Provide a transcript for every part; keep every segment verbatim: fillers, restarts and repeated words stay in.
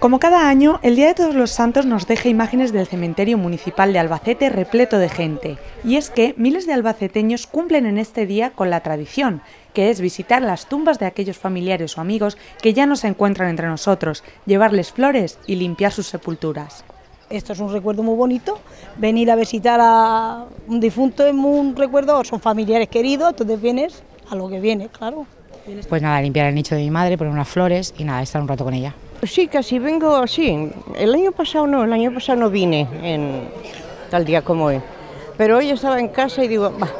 Como cada año, el Día de Todos los Santos nos deja imágenes del cementerio municipal de Albacete repleto de gente. Y es que miles de albaceteños cumplen en este día con la tradición, que es visitar las tumbas de aquellos familiares o amigos que ya no se encuentran entre nosotros, llevarles flores y limpiar sus sepulturas. Esto es un recuerdo muy bonito, venir a visitar a un difunto es un recuerdo, son familiares queridos, entonces vienes a lo que viene, claro. Pues nada, limpiar el nicho de mi madre, poner unas flores y nada, estar un rato con ella. Sí, casi vengo así. El año pasado no, el año pasado no vine en tal día como hoy. Pero hoy estaba en casa y digo, va,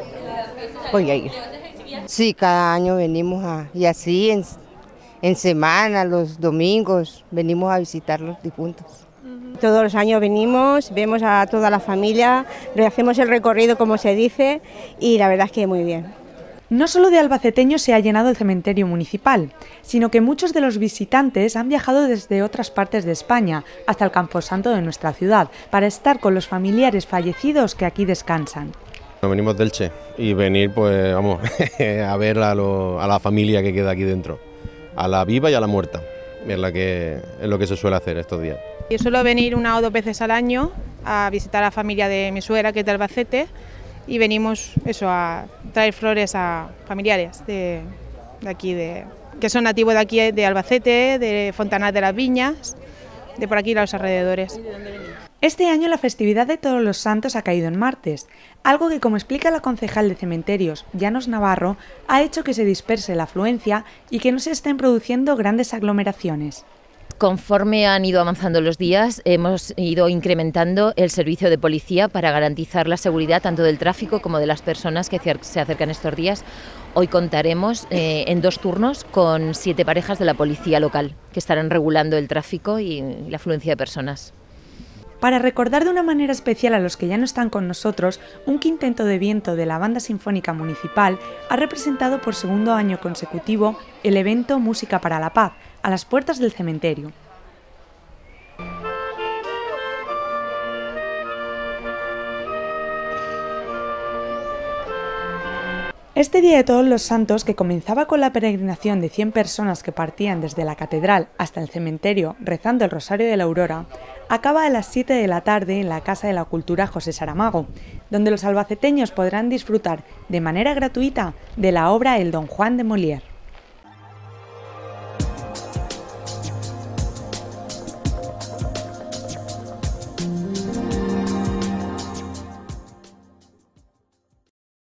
voy a ir. Sí, cada año venimos a, y así en, en semana, los domingos, venimos a visitar los difuntos. Todos los años venimos, vemos a toda la familia, le hacemos el recorrido como se dice y la verdad es que muy bien. No solo de albaceteños se ha llenado el cementerio municipal, sino que muchos de los visitantes han viajado desde otras partes de España hasta el camposanto de nuestra ciudad para estar con los familiares fallecidos que aquí descansan. Venimos del Che y venir, pues vamos, a ver a, lo, a la familia que queda aquí dentro, a la viva y a la muerta, es, la que, es lo que se suele hacer estos días. Yo suelo venir una o dos veces al año a visitar a la familia de mi suegra, que es de Albacete, y venimos eso a traer flores a familiares de, de aquí, de, que son nativos de aquí de Albacete, de Fontanal de las Viñas, de por aquí a los alrededores. Este año la festividad de Todos los Santos ha caído en martes, algo que, como explica la concejal de cementerios, Llanos Navarro, ha hecho que se disperse la afluencia y que no se estén produciendo grandes aglomeraciones. Conforme han ido avanzando los días, hemos ido incrementando el servicio de policía para garantizar la seguridad tanto del tráfico como de las personas que se acercan estos días. Hoy contaremos eh, en dos turnos con siete parejas de la policía local que estarán regulando el tráfico y la afluencia de personas. Para recordar de una manera especial a los que ya no están con nosotros, un quinteto de viento de la Banda Sinfónica Municipal ha representado por segundo año consecutivo el evento Música para la Paz, a las puertas del cementerio. Este Día de Todos los Santos, que comenzaba con la peregrinación de cien personas que partían desde la catedral hasta el cementerio rezando el Rosario de la Aurora, acaba a las siete de la tarde en la Casa de la Cultura José Saramago, donde los albaceteños podrán disfrutar de manera gratuita de la obra El Don Juan de Molière.